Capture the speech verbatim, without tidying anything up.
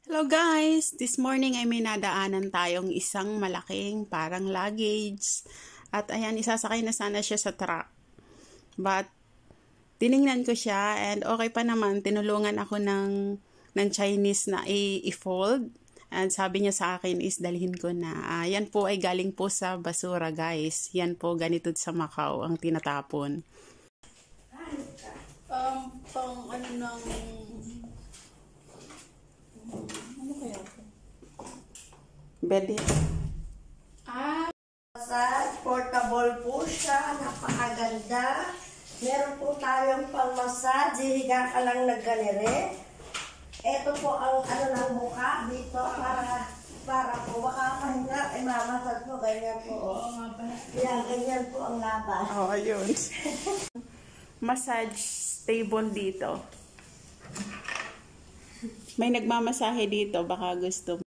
Hello guys! This morning ay may nadaanan tayong isang malaking parang luggage. At ayan, isasakay na sana siya sa truck. But, tiningnan ko siya and okay pa naman. Tinulungan ako ng, ng Chinese na i-fold. And sabi niya sa akin is dalhin ko na. Uh, yan po ay galing po sa basura guys. Yan po ganito sa Macau ang tinatapon. Um, pang ano ng... Ano kaya ito? Bed. Ah, portable po siya. Napakaganda. Meron po tayong pang-massage. Higa ka lang nagganire. Ito po ang ano ng mukha dito para para po baka mahinga. Eh, mamasad po. Ganyan po. Oo nga pala. Yan, ganyan po ang laban. Oo, oh, ayun. Massage table dito. May nagmamasahe dito, baka gusto.